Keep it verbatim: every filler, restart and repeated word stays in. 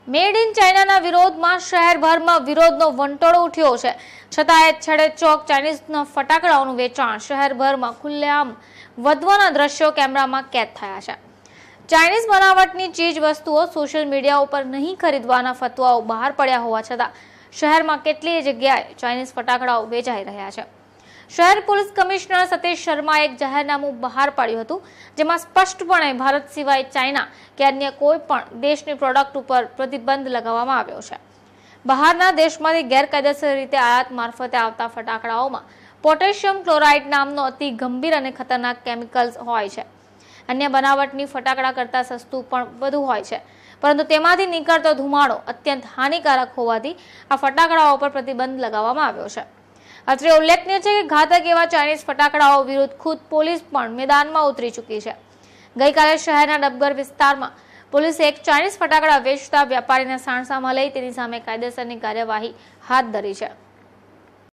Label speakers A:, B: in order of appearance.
A: Made in ચાઇનાના વિરોધમાં શહેરભરમાં વિરોધનો વંટોળ ઉઠ્યો છે, છતાંય છેડે ચોક ચાઇનીઝના ફટાકડાઓનું વેચાણ શહેરભરમાં ખુલ્લેઆમ વધવાના દ્રશ્યો કેમેરામાં કેદ થયા છે. ચાઇનીઝ બનાવટની ચીજ વસ્તુઓ સોશિયલ મીડિયા ઉપર નહીં ખરીદવાના ફતવાઓ બહાર પડ્યા હોવા છતાં શહેરમાં કેટલીય જગ્યાએ ચાઇનીઝ ફટાકડાઓ વેચાઈ રહ્યા છે. શહેર પોલીસ કમિશનર સતીશ શર્માએ એક જાહેરનામું બહાર પાડ્યું હતું, જેમાં સ્પષ્ટપણે ભારત સિવાય ચાઇના કે અન્ય કોઈ પણ દેશની પ્રોડક્ટ ઉપર પ્રતિબંધ લગાવવામાં આવ્યો છે. બહારના દેશમાંથી ગેરકાયદેસર રીતે આયાત મારફતે આવતા ફટાકડાઓમાં પોટેશિયમ ક્લોરાઇડ નામનો અતિ ગંભીર અને ખતરનાક કેમિકલ્સ હોય છે. અન્ય બનાવટની ફટાકડા કરતાં સસ્તું પણ વધુ હોય છે, પરંતુ તેમાંથી નીકળતો ધુમાડો અત્યંત હાનિકારક હોવાથી આ ફટાકડાઓ પર પ્રતિબંધ લગાવવામાં આવ્યો છે. અત્રે ઉલ્લેખનીય છે કે ઘાતક એવા ચાઇનીઝ ફટાકડાઓ વિરુદ્ધ ખુદ પોલીસ પણ મેદાનમાં ઉતરી ચૂકી છે. ગઈકાલે શહેરના ડબગર વિસ્તારમાં પોલીસે એક ચાઇનીઝ ફટાકડા વેચતા વેપારીને સાણસામાં લઈ તેની સામે કાયદેસરની કાર્યવાહી હાથ ધરી છે.